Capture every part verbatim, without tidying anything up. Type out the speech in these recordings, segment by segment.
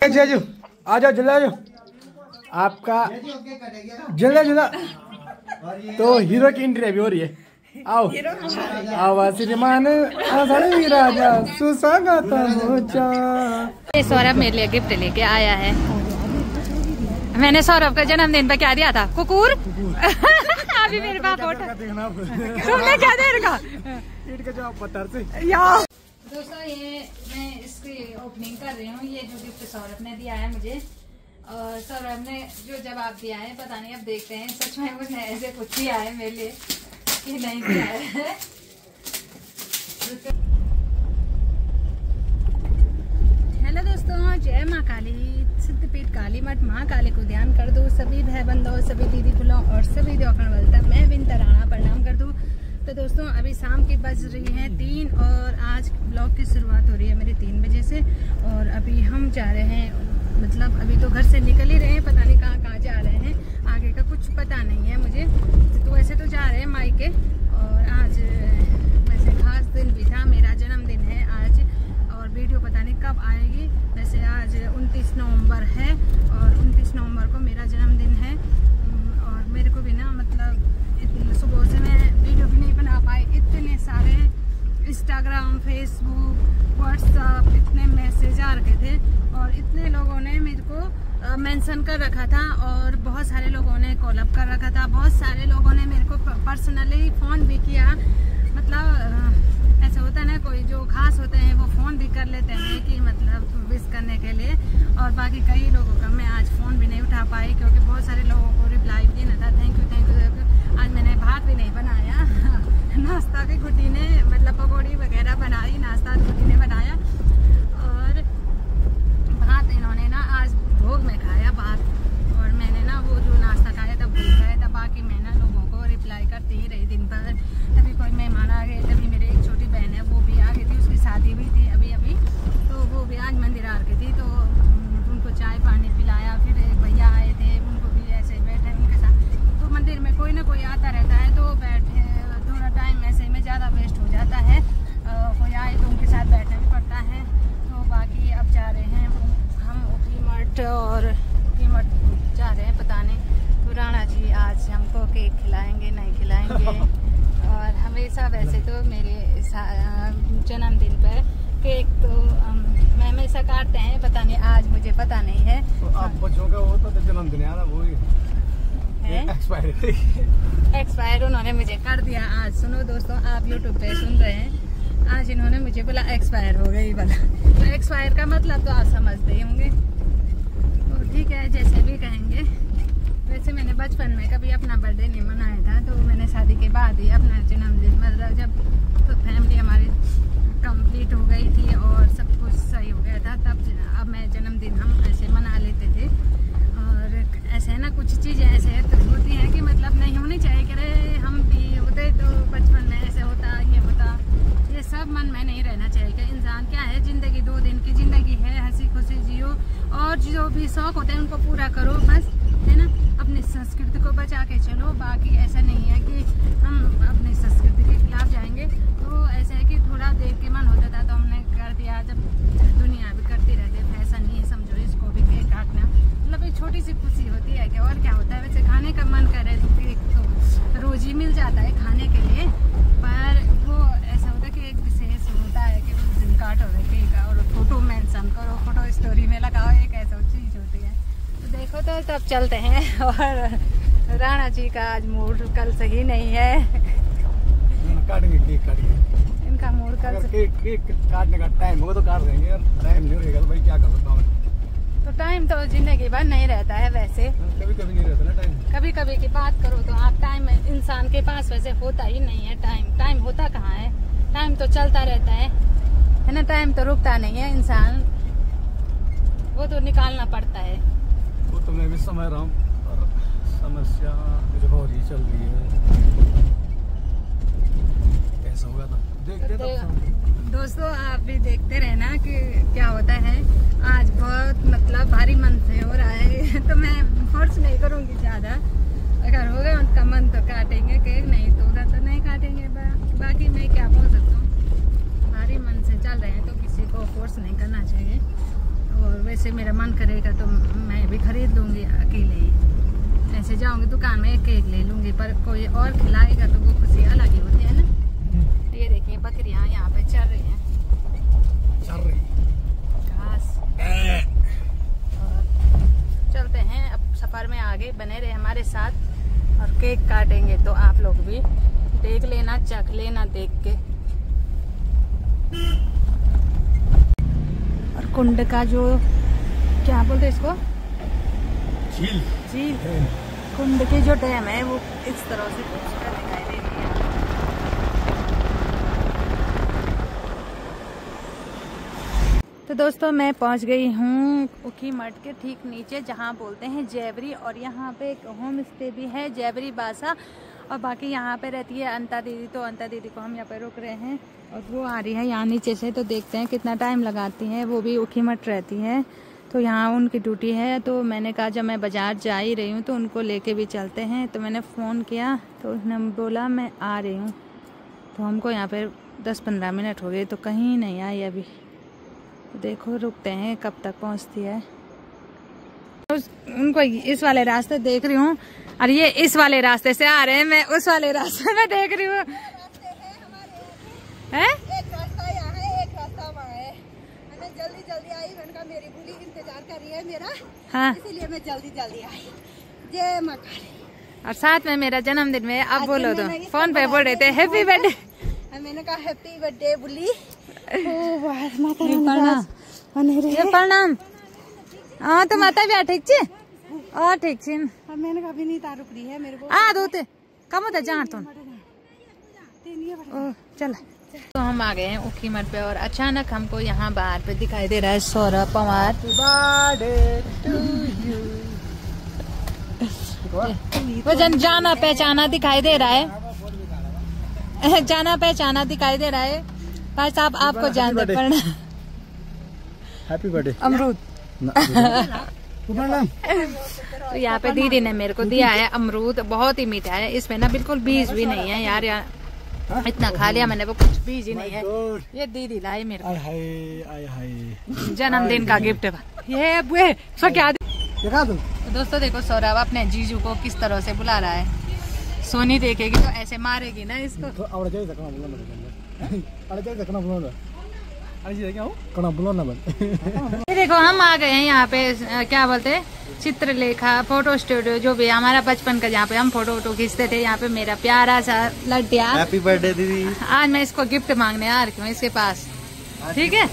जीजू आ जाओ, जल्दी आ जाओ। आपका जल्दा जल्दा तो हीरो की एंट्री अभी हो रही है। आओ आओ श्रीमान राजा सुस्वागत हो। सौरभ मेरे लिए गिफ्ट लेके आया है। मैंने सौरभ का जन्मदिन पे क्या दिया था? कुकुर। अभी मेरे पास फोटो तुमने क्या दे रखा? दोस्तों ये मैं इसकी ओपनिंग कर रही हूँ। ये जो गिफ्ट सौरभ ने दिया है मुझे, और सौरभ ने जो जवाब दिया है पता नहीं, अब देखते हैं सच में उसने ऐसे कुछ दिया है मेरे लिए कि नहीं दिया है। हेलो दोस्तों, जय माँ काली, सिद्धपीठ काली मठ महाकाली को ध्यान कर दो। सभी भाई बंधुओं, सभी दीदी फुलों और सभी दौखण वलता मैं बिन तराना प्रणाम कर दूँ। तो दोस्तों अभी शाम की बज रही है तीन और आज ब्लॉग की शुरुआत हो रही है मेरी तीन बजे से। और अभी हम जा रहे हैं, मतलब अभी तो घर से निकल ही रहे हैं, पता नहीं कहाँ कहाँ जा रहे हैं, आगे का कुछ पता नहीं है मुझे। तो वैसे तो जा रहे हैं मायके, और आज वैसे खास दिन भी था, मेरा जन्मदिन है आज। और वीडियो पता नहीं कब आएगी। वैसे आज उनतीस नवंबर है और उनतीस नवंबर को मेरा जन्मदिन है। और मेरे को भी ना मतलब सुबह से मैं वीडियो भी नहीं बना पाई, इतने सारे इंस्टाग्राम, फेसबुक, व्हाट्सएप इतने मैसेज आ रखे थे और इतने लोगों ने मेरे को मेंशन कर रखा था और बहुत सारे लोगों ने कॉल अप कर रखा था। बहुत सारे लोगों ने मेरे को पर्सनली फ़ोन भी किया। मतलब ऐसा होता है ना, कोई जो खास होते हैं वो फ़ोन भी कर लेते हैं कि मतलब विश करने के लिए। और बाकी कई लोगों का मैं आज फ़ोन भी नहीं उठा पाई क्योंकि बहुत सारे लोगों को रिप्लाई भी देना था। Thank you thank you. आज मैंने भात भी नहीं बनाया, नाश्ता भी गुड्डी ने मतलब पकौड़ी वगैरह बनाई, नाश्ता गुड्डी ने बनाया। और भात इन्होंने ना आज भोग में खाया भात, और मैंने ना वो जो नाश्ता खाया था भूल खाया था। बाकी मैं ना लोगों को रिप्लाई करती ही रही दिन भर। तभी कोई मेहमान आ गए, तभी मेरी एक छोटी बहन है वो भी आ गई थी, उसकी शादी भी थी अभी अभी, तो वो भी आज मंदिर आ रही थी, तो उनको चाय पानी पिलाया। फिर एक भैया आए थे, उनको भी ऐसे बैठे उनके साथ। तो मंदिर में कोई ना कोई आता रहता है, तो बैठे थोड़ा टाइम ऐसे में ज़्यादा वेस्ट हो जाता है। कोई आए तो उनके साथ बैठना भी पड़ता है। तो बाकी अब जा रहे हैं हम ओपी मठ, और ओपी मठ जा रहे हैं पता नहीं तो राणा जी आज हमको केक खिलाएंगे नहीं खिलाएंगे। और हमेशा वैसे तो मेरे जन्मदिन पर केक तो मैं हमेशा काटते हैं, पता नहीं आज मुझे पता नहीं है। तो आप बच्चों का होता तो जन्मदिन यार वो ही एक्सपायर एक्सपायर उन्होंने मुझे कर दिया आज। सुनो दोस्तों, आप यूट्यूब पे सुन रहे हैं, आज इन्होंने मुझे बोला एक्सपायर हो गई बोला। तो एक्सपायर का मतलब तो आप समझते ही होंगे, तो ठीक है जैसे भी कहेंगे। वैसे मैंने बचपन में कभी अपना बर्थडे नहीं मनाया था, तो मैंने शादी के बाद ही अपना जन्मदिन, मतलब जब तो फैमिली हमारी कंप्लीट हो गई थी और सब कुछ सही हो गया था, तब अब मैं जन्मदिन हम ऐसे मना लेते थे। और ऐसे है ना, कुछ चीज़ें ऐसे तो होती हैं कि मतलब नहीं होनी चाहिए कि अरे हम भी होते तो बचपन में ऐसे होता ये होता, ये सब मन में नहीं रहना चाहिए। कि इंसान क्या है, ज़िंदगी दो दिन की ज़िंदगी है, हंसी खुशी जियो और जो भी शौक़ होते हैं उनको पूरा करो बस, है ना। अपनी संस्कृति को बचा के चलो। बाकी ऐसा नहीं है कि हम अपनी संस्कृति के खिलाफ जाएंगे। तो ऐसा है कि थोड़ा देख के मन होता था तो हमने कर दिया। जब दुनिया भी करती रहती है, फैशन नहीं है समझो इसको भी, केक काटना मतलब एक छोटी सी खुशी होती है कि और क्या होता है। वैसे खाने का मन करे तो केक तो रोज ही मिल जाता है खाने के लिए, पर वो ऐसा होता है कि एक विशेष होता है कि उस दिन काटो केक और फोटो मेंशन करो, फोटो स्टोरी में लगाओ, एक ऐसा चीज़ होती है। तो देखो तो तब चलते हैं। और राणा जी का आज मूड कल सही नहीं है, काटेंगे केक काटेंगे, इनका मूड कल से... केक केक काटने का टाइम होगा तो काट देंगे, यार टाइम नहीं रहेगा तो भाई क्या कर सकता हूँ। तो टाइम तो जिंदगी भर नहीं रहता है वैसे, कभी कभी नहीं रहता ना टाइम। कभी कभी की बात करो तो आप टाइम इंसान के पास वैसे होता ही नहीं है। टाइम टाइम होता कहाँ है, टाइम तो चलता रहता है, है ना। टाइम तो रुकता नहीं है, इंसान वो तो निकालना पड़ता है। वो तो मैं भी समझ रहा हूँ, पर समस्या कुछ और ही चल रही है। कैसा होगा तो देखते तो, दोस्तों आप भी देखते रहना कि क्या होता है। आज बहुत मतलब भारी मन से हो रहा है, तो मैं फोर्स नहीं करूँगी ज़्यादा। अगर होगा उनका मन तो काटेंगे केक, नहीं तो होगा तो नहीं काटेंगे। बा, बाकी मैं क्या बोल सकता हूँ, भारी मन से चल रहे हैं तो किसी को फोर्स नहीं करना चाहिए। और वैसे मेरा मन करेगा तो मैं भी खरीद लूँगी अकेले ही। ऐसे जाऊँगी दुकान में एक केक ले लूँगी, पर कोई और खिलाएगा तो वो खुशी अलग ही होती है ना। ये देखिए बकरियाँ यहाँ पे चल रही हैं, चल रही घास। और चलते हैं अब सफ़र में, आगे बने रहे हमारे साथ और केक काटेंगे तो आप लोग भी देख लेना, चख लेना देख के। और कुंड का जो क्या बोलते हैं इसको, झील झील, कुंड की जो डैम है वो इस तरह से खूबसूरत दिखाई दे रही है। तो दोस्तों मैं पहुंच गई हूँ उखी मठ के ठीक नीचे, जहाँ बोलते हैं जयवरी, और यहाँ पे एक होम स्टे भी है जयवरी बासा। और बाकी यहाँ पे रहती है अंता दीदी, तो अंता दीदी को हम यहाँ पे रुक रहे हैं और वो आ रही है यहाँ नीचे से, तो देखते हैं कितना टाइम लगाती हैं। वो भी उखी मठ रहती है, तो यहाँ उनकी ड्यूटी है। तो मैंने कहा जब मैं बाजार जा ही रही हूँ तो उनको लेके भी चलते हैं। तो मैंने फ़ोन किया तो उसने बोला मैं आ रही हूँ। तो हमको यहाँ पे दस पंद्रह मिनट हो गए तो कहीं नहीं आई अभी। तो देखो रुकते हैं कब तक पहुँचती है। उनको इस वाले रास्ते देख रही हूँ और ये इस वाले रास्ते से आ रहे हैं, मैं उस वाले रास्ते में देख रही हूँ। है एक रास्ता यहाँ है, एक रास्ता वहाँ है। मैं जल्दी जल्दी आई, मैंने कहा मेरी बुली इंतजार कर रही है मेरा, हाँ, इसीलिए मैं जल्दी जल्दी आई। जय माँ काली। और साथ में मेरा जन्मदिन में अब बोलो तो फोन पे बोल रहे थे हैप्पी बर्थडे। मैंने कहा हैप्पी बर्थडे बुली। प्रणाम। हाँ तो माता भी ठीक छे और ठीक छे। मैंने कहा नहीं तारुक रही है मेरे को आ दोते कम होता जहाँ तुम चल। तो हम आ गए हैं उखी मठ पे और अचानक हमको यहाँ बाहर पे दिखाई दे रहा है सौरभ पवार। वो जन जाना पहचाना दिखाई दे रहा है, जाना पहचाना दिखाई दे रहा है। भाई साहब आपको जान दे पड़ना। हैप्पी बर्थडे अमरूद। तो यहाँ पे दीदी ने मेरे को दिया है अमरूद, बहुत ही मीठा है, इसमें ना बिल्कुल बीज भी नहीं है यार, यार इतना खा लिया मैंने, वो कुछ बीज ही नहीं है। ये दीदी लाई मेरे को जन्मदिन का गिफ्ट। ये बुए सो क्या तो दोस्तों देखो सौरभ अपने जीजू को किस तरह से बुला रहा है। सोनी देखेगी तो ऐसे मारेगी ना इसको। ये देखो हम आ गए हैं यहाँ पे क्या बोलते हैं चित्रलेखा फोटो स्टूडियो, जो भी हमारा बचपन का, जहाँ पे हम फोटो वोटो खींचते थे। यहाँ पे मेरा प्यारा सा लड्डिया, हैप्पी बर्थडे दीदी। आज मैं इसको गिफ्ट मांगने आ रही हूँ इसके पास, ठीक है।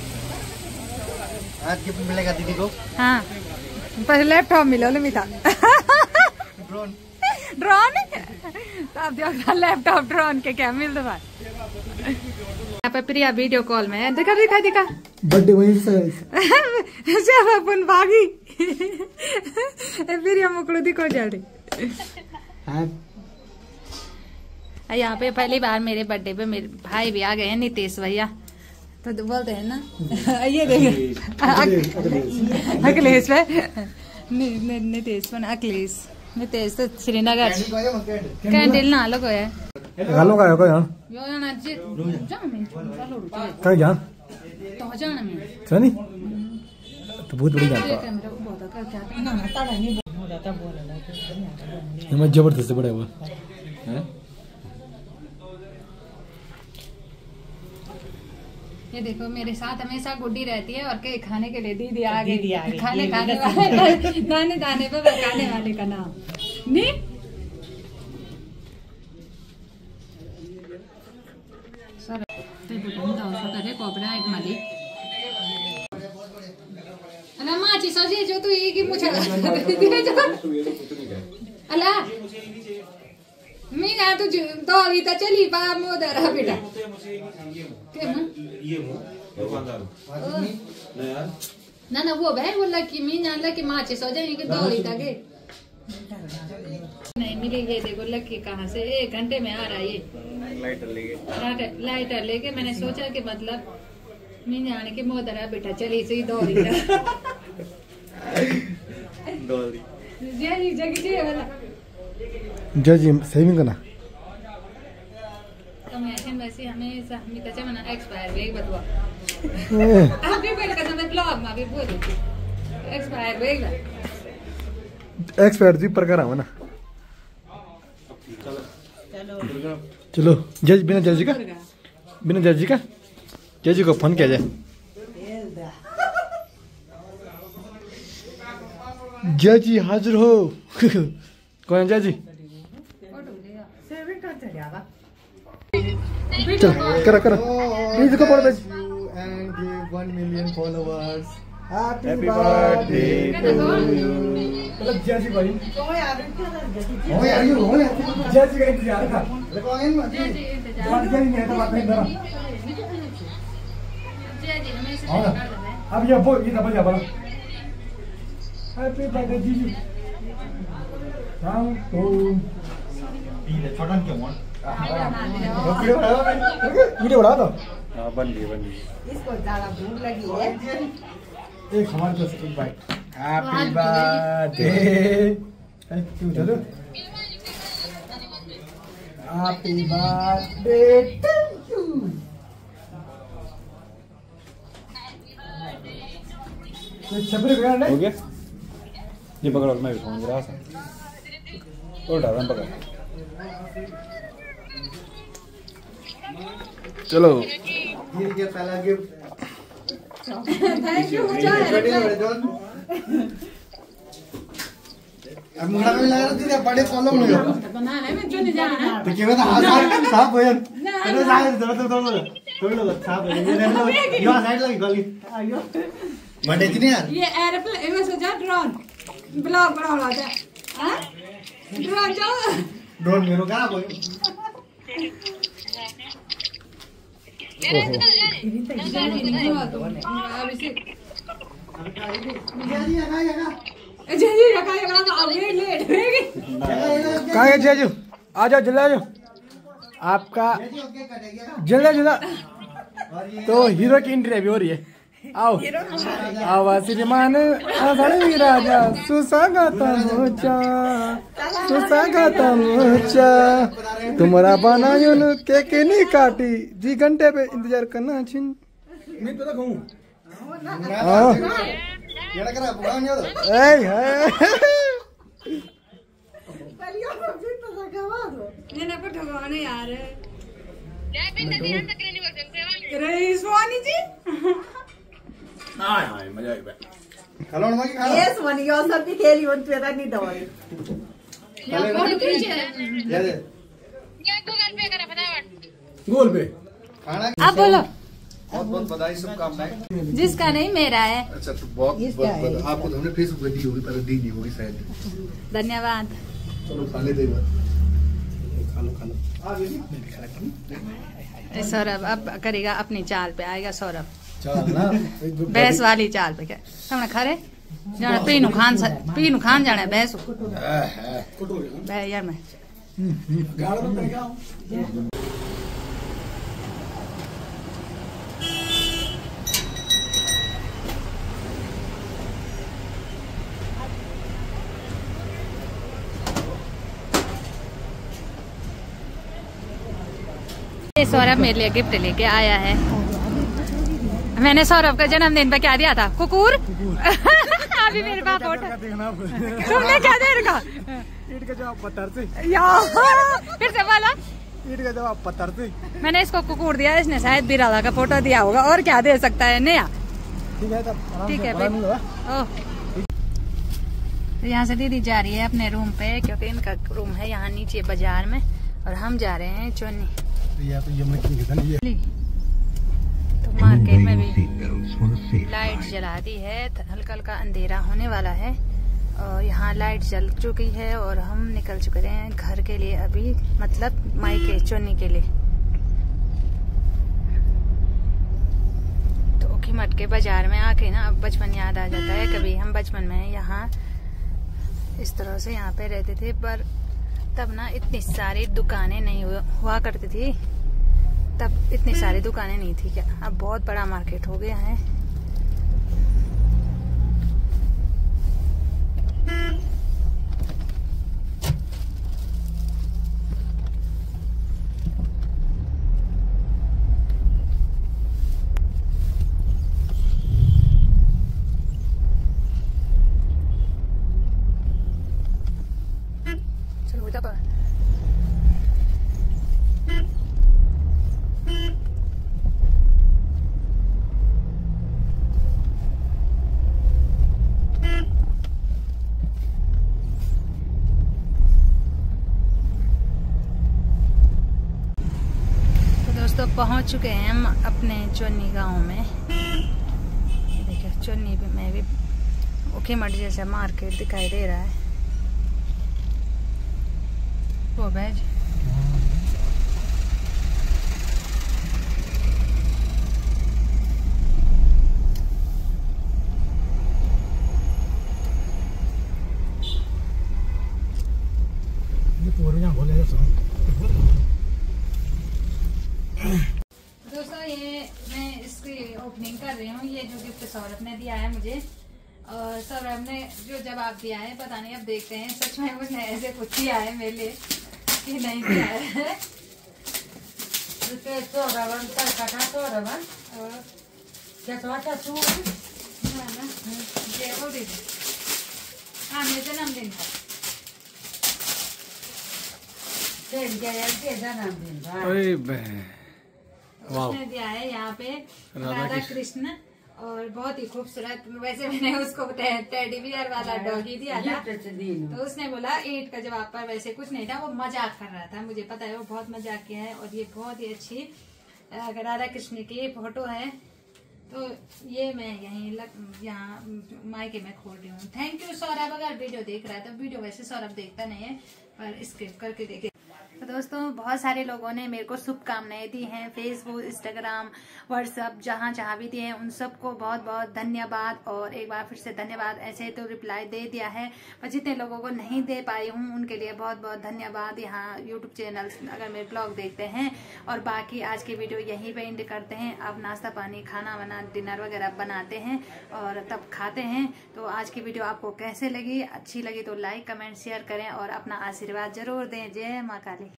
आज गिफ्ट मिलेगा दीदी को। हाँ पर लैपटॉप मिलो मिठा ड्रोन ड्रोन तब देखो लैपटॉप ड्रोन के क्या मिल रहा है। यहाँ पे प्रिया वीडियो कॉल में है, दिखा दिखा दिखा बर्थडे वहीं से अपन भागी प्रिया मुकड़ू दिखो जल्दी। यहाँ पे पहली बार मेरे बर्थडे पे मेरे भाई भी आ गए हैं, नितेश भैया। तो बोलते हैं ना ये देख अखिलेश नितेश पर अखिलेश नितेश तो श्रीनगर कैंडल ना लोग है गालों का है कोई। हां यो ना जी जान में कहीं जान तो जान में सनी तो बहुत बड़ी जान कैमरा को बहुत कर क्या ना ना ताड़ा नहीं हो जाता बोल है। मैं जबरदस्त बड़ा हुआ है। ये देखो मेरे साथ हमेशा गुड्डी रहती है और केक खाने के लिए दीदी आ गई। खाने खाने वाले दाने दाने पे खाने वाले का नाम नहीं। सर ते दुकान दाव सा करे कोपड़ा एक माली अला माची सजे जो तू ये की मुछा दे जो अला मी ना तू दौड़ी तो चली बा मोदरा बेटा के ना ये वो दुकानदार ना ना वो भाई बोला कि मी जानला कि माची सजे के दौड़ी ताके नहीं मिली। ये देखो लकी कहाँ से एक घंटे में आ रहा है ये लाइटर लेके लाइटर लेके। मैंने सोचा कि मतलब मैं जाने के मोदरा बेटा चली से दौड़ी दौड़ी जय जगी जी वाला जय जी सेविंग करना तो मैं ऐसे वैसे हमें हमें तो मना एक्सपायर भी बतवा अभी पहले का समय ब्लॉग में भी बोल थी एक्सपायर होएगा एक्सपायर जी पर करा हो ना। चलो चलो जज बिना जज का बिना जज का जज को फोन किया जाए। जजी हाजिर हो। कौन जजी? चल करो करो प्लीज को पढ़ बेच and give one million followers happy birthday to you. मतलब जजी भाई ओ यार ओ यार ये हो यार जजी का इंतजार था कौन जजी इंतजार बात करेंगे तो बात नहीं करो जजी हमेशा कर दे। अब ये बोल ये दबा जा बोलो हैप्पी बर्थडे जीजू। राम तो ये छोटा क्यों मोन वीडियो बढ़ा दो। हाँ बन गई बन गई। इसको ज़्यादा भूख लगी है। एक हमारे पास एक bite happy birthday thank you चलो हैप्पी बर्थडे थैंक यू। ये छपरी पकड़ ले हो गया ये पकड़ो मैं भी खाऊंगा रास और डाल पकड़ चलो ये क्या पहला गिफ्ट थैंक यू मुझे अब मुंडा में लगा रही थी बड़े कॉलम में बनाने में जो नहीं जाना तो क्या बता हां साहब भैया अरे साहब थोड़ा थोड़ा थोड़ा थोड़ा साहब यो साइड लगी गली आयो बड़े इतने यार ये एयरप्लेन में सोचा ड्रोन ब्लॉग बना रहा था हां ड्रोन जाओ ड्रोन मेरो कहां कोई मेरे इधर जल्दी रखा है अब लेट लेट कहाँ है जीजू आ जाओ जल्दी आ जाओ आपका जल्दी जल्दी तो हीरो की एंट्री अभी हो रही है। आओ आओ श्रीमान आषाढ़ी राजा सुस्वागतम चा सुस्वागतम चा तुम्हारा बनायो न केक नहीं काटी जी घंटे पे इंतजार करना छिन मैं तो कहूं हां येड़ा करा भगवान यो ए है कलियों में भी तो लगावा दो ये ना पर भगवान यार जय बिंद दी हम तक नहीं बोलते रईस वानी जी हाय हाय मजा आई बे हेलो मगी खा यस वन यो सब भी खेली वन पे नहीं दवाई या फोटो खींचे दे दे क्या गूगल पे करा फटाफट गूगल पे खाना आप बोलो बहुत बहुत बधाई शुभकामनाएं। जिसका नहीं मेरा है। अच्छा तो बहुत बहुत आपको तो हमने फेसबुक पे दी होगी पर दी नहीं होगी शायद। धन्यवाद। चलो खा ले दे खा लो खा लो आ गई मैं भी खा लेता हूं। सौरभ अब करेगा अपनी चाल पे आएगा सौरभ चाल ना भैंस वाली चाल पे क्या तुमने खरे जाने पीनू खान से पीनू खान जाने भैंस बे यार मैं गाड़ में क्या सौरभ मेरे लिए गिफ्ट लेके आया है। मैंने सौरभ का जन्मदिन पे क्या दिया था कुकुर अभी मेरे पास फोटो तुमने क्या दे रखा ईट का जवाब पत्थर से यार फिर से बोला ईट का जवाब पत्थर से मैंने इसको कुकुर दिया इसने शायद बिराला का फोटो दिया होगा और क्या दे सकता है नया ठीक है तब ठीक है भाई ओह तो यहाँ से दीदी जा रही है अपने रूम पे क्योंकि इनका रूम है यहाँ नीचे बाजार में और हम जा रहे हैं चोनी या तो ये मैं ये तो मार्केट में भी लाइट जला दी है हल्का हल्का अंधेरा होने वाला है और यहाँ लाइट जल चुकी है और हम निकल चुके हैं घर के लिए अभी मतलब मायके चोनी के लिए। तो ओखीमठ के बाजार में आके ना अब बचपन याद आ जाता है। कभी हम बचपन में यहाँ इस तरह से यहाँ पे रहते थे पर तब ना इतनी सारी दुकानें नहीं हुआ करती थी तब इतनी सारी दुकानें नहीं थी क्या अब बहुत बड़ा मार्केट हो गया है। देखो तो पहुंच चुके हैं हम अपने चुन्नी गांव में। देखिए चुन्नी पे मैं भी ओके मट जैसा मार्केट दिखाई दे रहा है वो बैज। दोस्तों ये मैं इसकी ओपनिंग कर रही हूँ। ये जो गिफ्ट सौरभ ने दिया है मुझे, और सौरभ ने जो जवाब दिया है पता नहीं, अब देखते हैं सच में उसने ऐसे कुछ किया है मेरे लिए कि नहीं दिया है। हाँ मेरे जन्मदिन उसने दिया है यहाँ पे राधा कृष्ण, और बहुत ही खूबसूरत। वैसे मैंने उसको टेडी बियर वाला डॉगी दिया था, तो उसने बोला ईंट का जवाब पर वैसे कुछ नहीं था, वो मजाक कर रहा था। मुझे पता है वो बहुत मजाक किया है। और ये बहुत ही अच्छी राधा कृष्ण की फोटो है, तो ये मैं यहीं यहाँ मायके में खोल रही हूँ। Thank you Saurabh. अगर वीडियो देख रहा है तो वीडियो वैसे सौरभ देखता नहीं है, पर स्किप करके देखे। तो दोस्तों बहुत सारे लोगों ने मेरे को शुभकामनाएं दी हैं, फेसबुक, इंस्टाग्राम, व्हाट्सअप, जहाँ जहाँ भी दिए हैं उन सबको बहुत बहुत धन्यवाद। और एक बार फिर से धन्यवाद। ऐसे तो रिप्लाई दे दिया है, पर जितने लोगों को नहीं दे पाई हूँ उनके लिए बहुत बहुत धन्यवाद। यहाँ यूट्यूब चैनल अगर मेरे ब्लॉग देखते हैं। और बाकी आज की वीडियो यहीं पे एंड करते हैं। अब नाश्ता पानी, खाना वाना, डिनर वगैरह बनाते हैं और तब खाते हैं। तो आज की वीडियो आपको कैसे लगी? अच्छी लगी तो लाइक कमेंट शेयर करें और अपना आशीर्वाद जरूर दें। जय माँ काली।